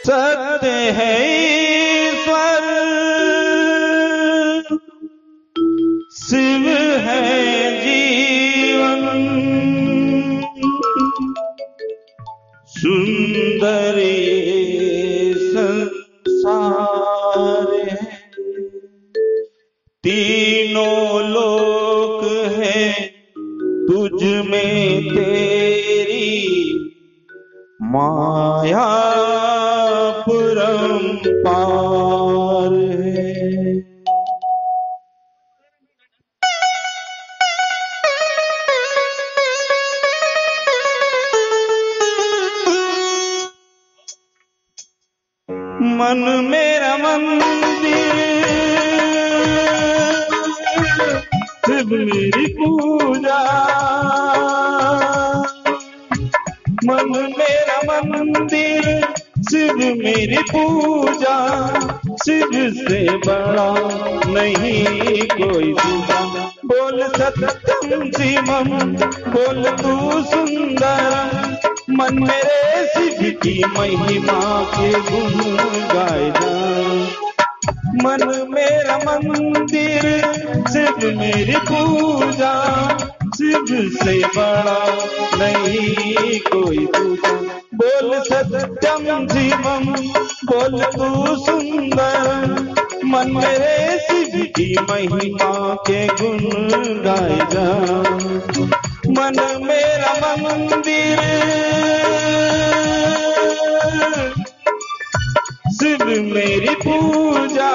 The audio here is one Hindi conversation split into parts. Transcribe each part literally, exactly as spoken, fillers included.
सत्य है ईश्वर, शिव है जीवन, सुंदर ये संसार है, तीनों लोक है तुझ में तेरी माया परंपार है। मन मेरा मंदिर, शिव मेरी पूजा, मन मेरा मंदिर, शिव मेरी पूजा, शिव से बड़ा नहीं कोई दूजा। बोल सत्यम शिवम, बोल तू सुंदर, मन मेरे शिव की महिमा के गुण गाए जा। मन मेरा मंदिर, शिव मेरी पूजा, शिव से बड़ा नहीं कोई दूजा। बोल सत्यम शिवम, बोल तू सुंदर, मन मेरे शिव की महिमा के गुण गाए जा। मन मेरा मंदिर, शिव मेरी पूजा,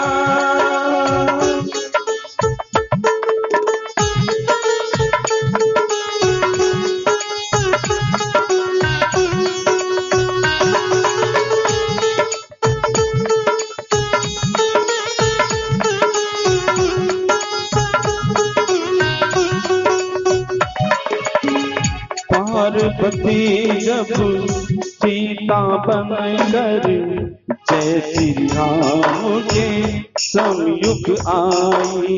पार्वती जब सीता बनकर जय श्री राम के संयुग आई।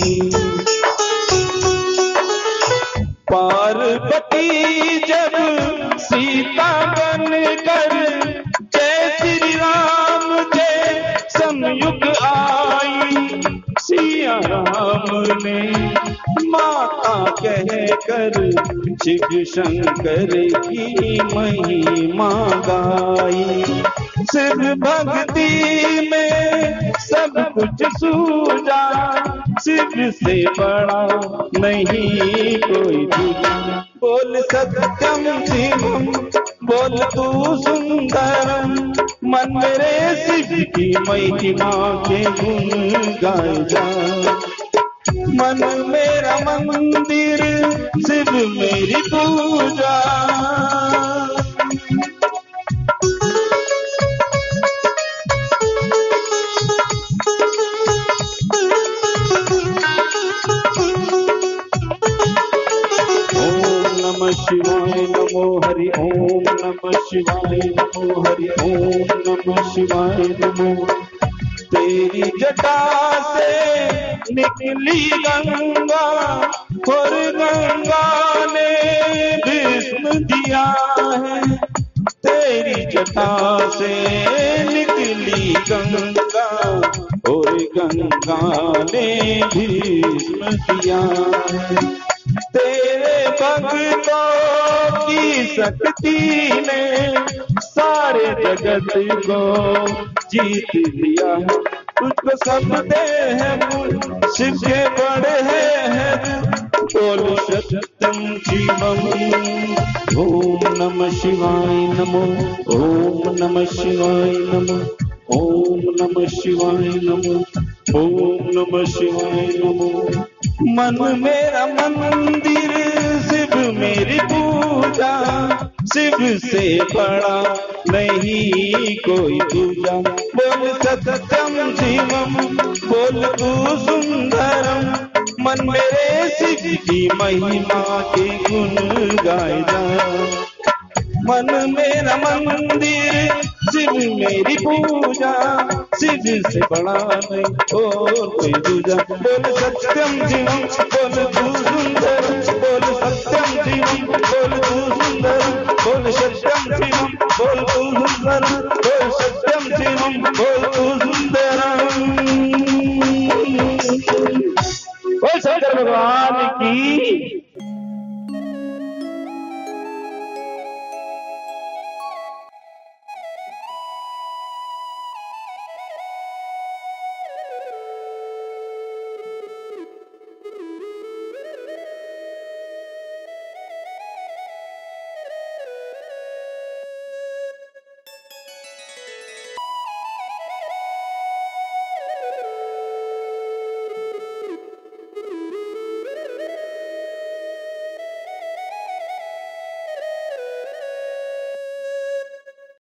पार्वती जब सीता बनकर जय श्री राम के संयुग आई। सिया राम ने माता कहकर शिव शंकर की महिमा गाई। शिव भक्ति में सब कुछ सूझा, शिव से बड़ा नहीं कोई दूजा। बोल सत्यम शिवम, बोल तू सुंदरम, मन मेरे शिव की महिमा के गुण गाए जा। मन मेरा मंदिर, शिव मेरी पूजा, शिवाय नमो हरि ओम नमः शिवाय नमो हरि ओम नमः शिवाय नमो। तेरी जटा से निकली गंगा और गंगा ने भस्म दिया है। तेरी जटा से निकली गंगा और गंगा ने भस्म दिया है। तेरे भक्तों की शक्ति ने सारे जगत को जीत लिया है। तुझको सब दे है शिव के बड़े हैं। बोल सत्यम शिवम, ओम नमः शिवाय नमो, ओम नमः शिवाय नमो, ओम नमः शिवाय नमो, ओम नमः शिवाय नमो। मन मेरा मंदिर, शिव मेरी पूजा, शिव से बड़ा नहीं कोई दूजा। बोल सत्यम शिवम, बोल तू सुंदरम, मन मेरे शिव की महिमा के गुण गाए जा। मन मेरा मंदिर, शिव मेरी पूजा, शिव से बड़ा नहीं और कोई दूजा। बोल सत्यम शिवम, बोल तू सुंदर, बोल सत्यम शिवम, बोल तू सुंदर, बोल सत्यम शिवम, बोल तू सुंदर, बोल सत्यम की